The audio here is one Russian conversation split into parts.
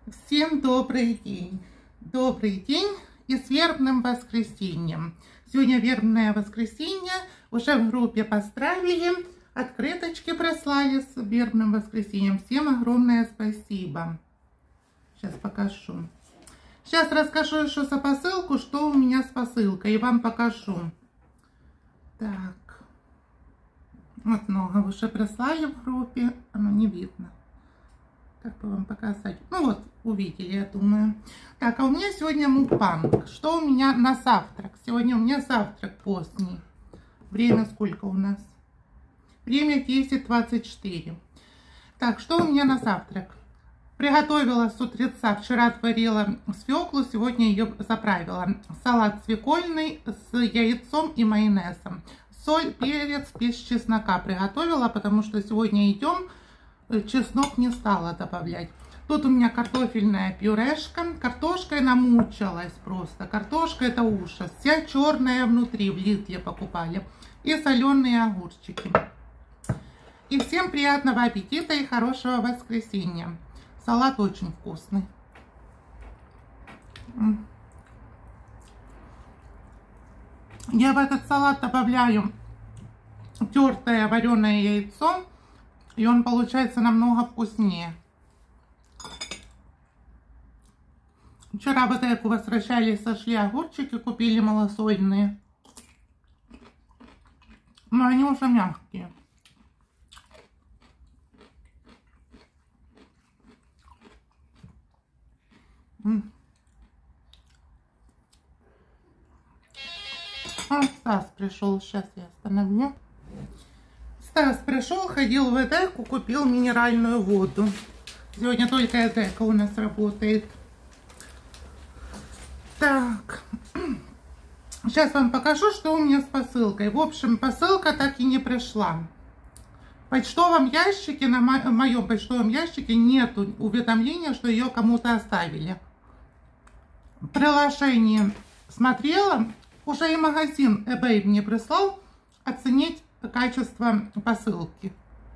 Всем добрый день! Добрый день и с вербным воскресеньем! Сегодня вербное воскресенье, уже в группе поздравили, открыточки прислали с вербным воскресеньем. Всем огромное спасибо! Сейчас покажу. Сейчас расскажу еще за посылку, что у меня с посылкой, и вам покажу. Так, вот много уже прислали в группе, оно не видно. Как бы вам показать? Ну вот, увидели, я думаю. Так, а у меня сегодня мукбанг. Что у меня на завтрак? Сегодня у меня завтрак поздний. Время сколько у нас? Время 10:24. Так, что у меня на завтрак? Приготовила с утреца. Вчера отварила свеклу, сегодня ее заправила. Салат свекольный с яйцом и майонезом. Соль, перец, без чеснока приготовила, потому что сегодня идем. Чеснок не стала добавлять. Тут у меня картофельная пюрешка. Картошкой намучилась просто. Картошка — это ужас. Вся черная внутри, в Лидле покупали. И соленые огурчики. И всем приятного аппетита и хорошего воскресенья. Салат очень вкусный. Я в этот салат добавляю тертое вареное яйцо. И он получается намного вкуснее. Вчера в Аптеку возвращались, сошли огурчики, купили малосольные. Но они уже мягкие. А, Стас пришел, сейчас я остановлю. Стас пришел, ходил в Аптеку, купил минеральную воду. Сегодня только Аптека у нас работает. Так, сейчас вам покажу, что у меня с посылкой. В общем, посылка так и не пришла. В почтовом ящике, на моем почтовом ящике нету уведомления, что ее кому-то оставили. В приложении смотрела, уже и магазин eBay мне прислал оценить качество посылки.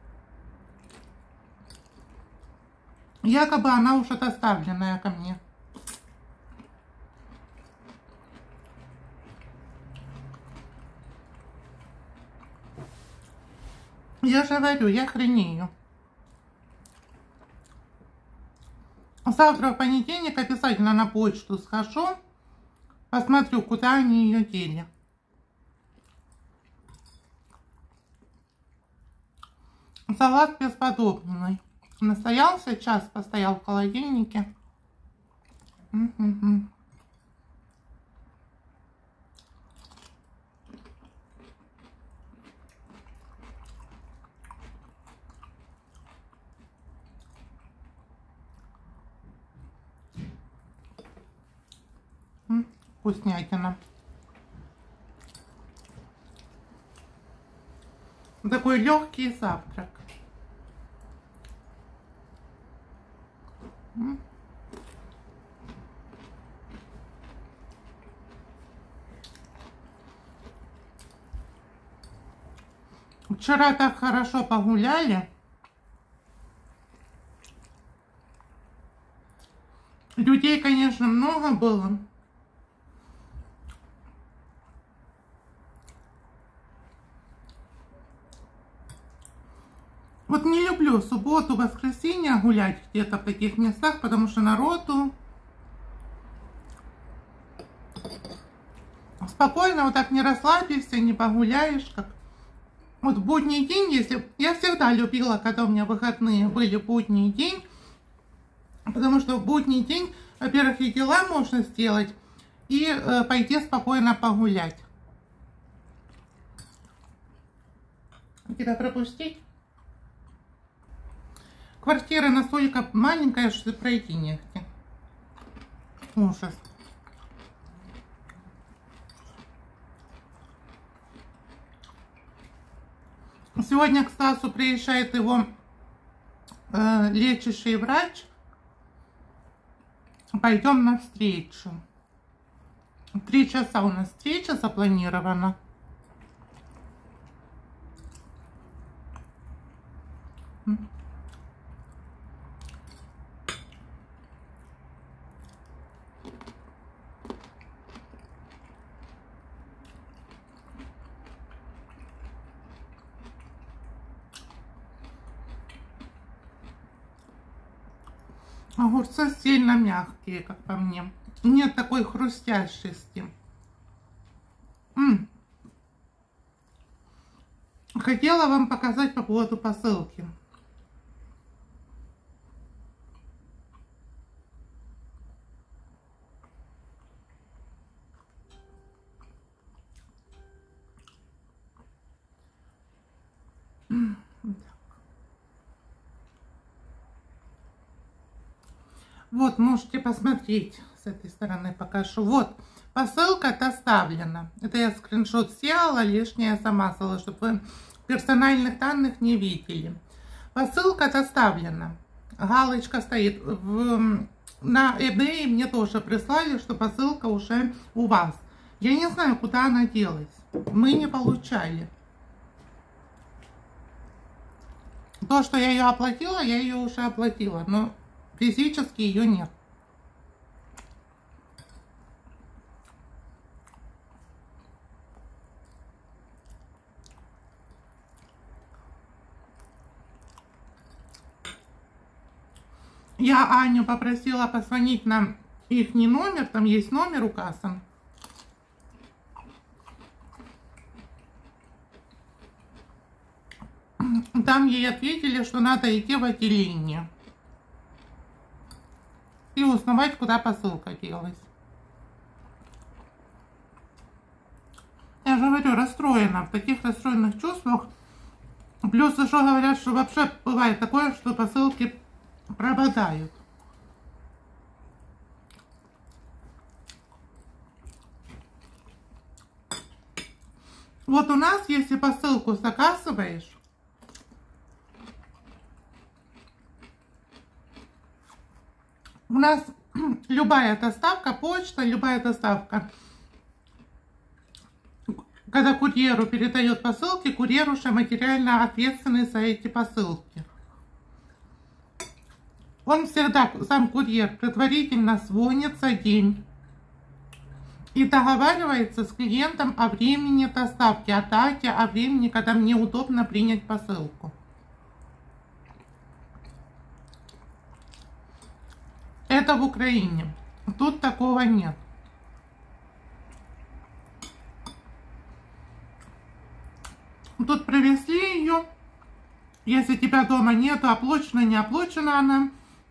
Якобы она уже доставленная ко мне. Я же говорю, я хренею. Завтра в понедельник обязательно на почту схожу, посмотрю, куда они ее дели. Салат бесподобный. Настоялся час, постоял в холодильнике. Вкуснятина. Такой легкий завтрак. Вчера так хорошо погуляли. Людей, конечно, много было. Вот не люблю субботу, воскресенье гулять где-то в таких местах, потому что народу. Спокойно вот так не расслабишься, не погуляешь, как вот в будний день, если... Я всегда любила, когда у меня выходные были в будний день, потому что в будний день, во-первых, и дела можно сделать, и пойти спокойно погулять. Тебя пропустить? Квартира настолько маленькая, что пройти негде. Ужас. Сегодня к Стасу приезжает его лечащий врач. Пойдем на встречу. 3 часа у нас встреча запланирована. Огурцы сильно мягкие, как по мне. Нет такой хрустящести. Хотела вам показать по поводу посылки. Вот, можете посмотреть, с этой стороны покажу. Вот, посылка доставлена. Это я скриншот сделала, лишнее я сама сделала, чтобы вы персональных данных не видели. Посылка доставлена. Галочка стоит. На eBay мне тоже прислали, что посылка уже у вас. Я не знаю, куда она делась. Мы не получали. То, что я ее уже оплатила, но физически ее нет. Я Аню попросила позвонить на их номер, там есть номер указан. Там ей ответили, что надо идти в отделение и узнавать, куда посылка делась. Я же говорю, расстроена, в таких расстроенных чувствах. Плюс еще говорят, что вообще бывает такое, что посылки пропадают. Вот у нас, если посылку заказываешь, у нас любая доставка, почта, любая доставка, когда курьеру передает посылки, курьер уже материально ответственный за эти посылки. Он всегда, сам курьер, предварительно звонит за день и договаривается с клиентом о времени доставки, о дате, о времени, когда мне удобно принять посылку. Это в Украине. Тут такого нет. Тут привезли ее. Если тебя дома нету, оплачена, не оплачена она.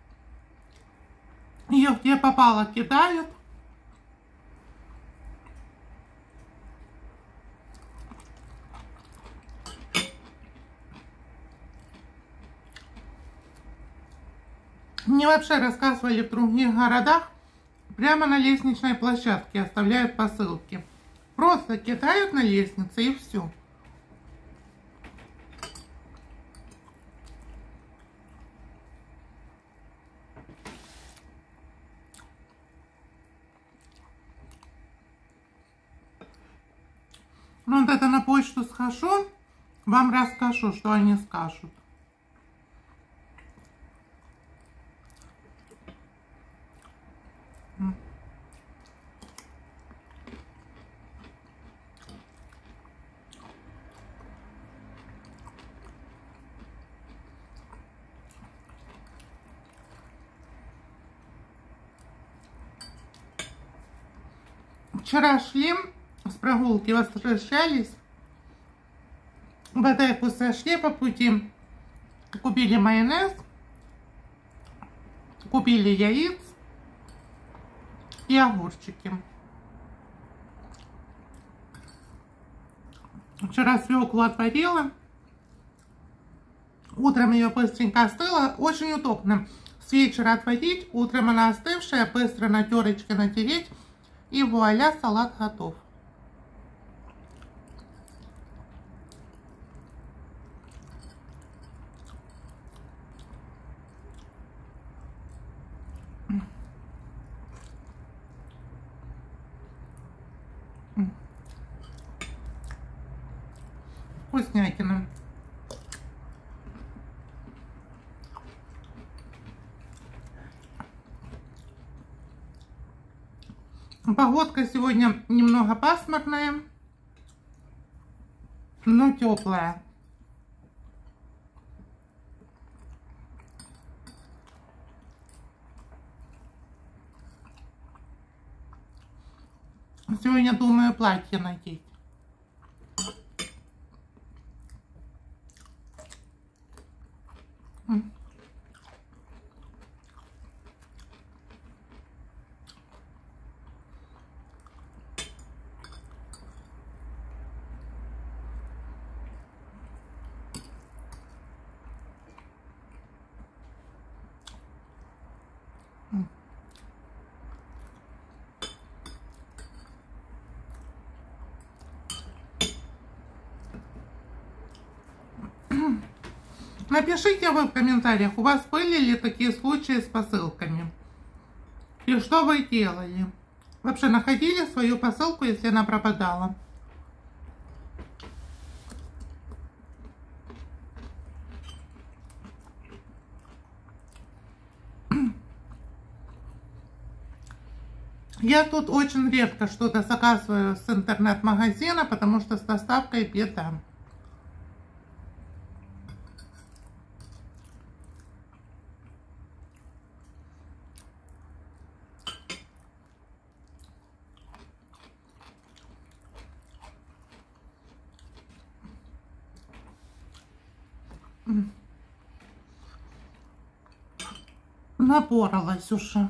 Ее где попало кидают. Мне вообще рассказывали в других городах, прямо на лестничной площадке оставляют посылки. Просто кидают на лестнице и все. Ну вот это на почту схожу, вам расскажу, что они скажут. Вчера шли с прогулки, возвращались, в Одессу зашли по пути, купили майонез, купили яиц и огурчики. Вчера свеклу отварила, утром ее быстренько остыла, очень удобно с вечера отварить, утром она остывшая, быстро на терочке натереть, и вуаля, салат готов. Вкуснятина. Погодка сегодня немного пасмурная, но теплая. Сегодня думаю платье надеть. Напишите вы в комментариях, у вас были ли такие случаи с посылками? И что вы делали? Вообще находили свою посылку, если она пропадала? Я тут очень редко что-то заказываю с интернет-магазина, потому что с доставкой беда. Напоролась уже.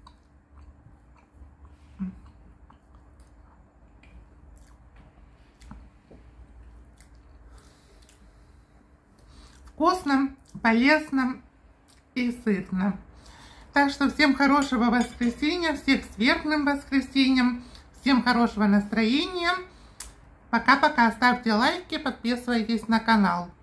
Вкусно, полезно и сытно. Так что всем хорошего воскресенья, всех с вербным воскресеньем, всем хорошего настроения. Пока-пока, ставьте лайки, подписывайтесь на канал.